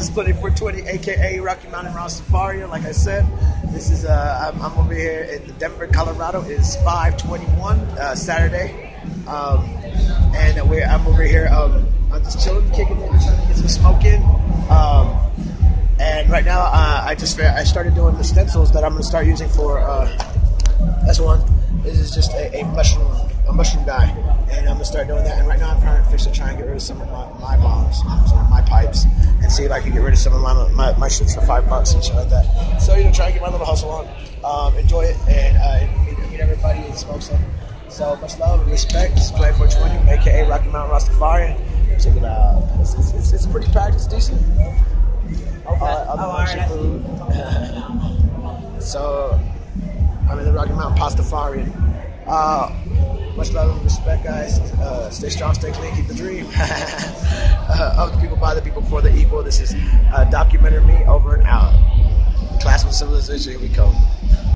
is 2420, aka Rocky Mountain Rastafarian. Like I said, this is I'm over here in Denver, Colorado. It's 5:21 Saturday, and I'm over here. I'm just chilling, kicking it, trying to get some smoke in. And right now, I started doing the stencils that I'm going to start using for. That's one. This is just a mushroom guy, and I'm gonna start doing that. And right now, I'm trying to try and get rid of some of my bombs, some of my pipes, and see if I can get rid of some of my shits for $5 and shit like that. So try and get my little hustle on, enjoy it, and meet everybody and smoke some. So much love and respect. This is Play 420, aka Rocky Mountain Rastafarian. Check it out. It's pretty packed. It's decent. Okay. Food. So I'm in the Rocky Mountain Pastafarian. Much love and respect, guys. Stay strong, stay clean, keep the dream. Of the people, by the people, for the equal. This is Documentary Me, over and out. Class of Civilization, here we go.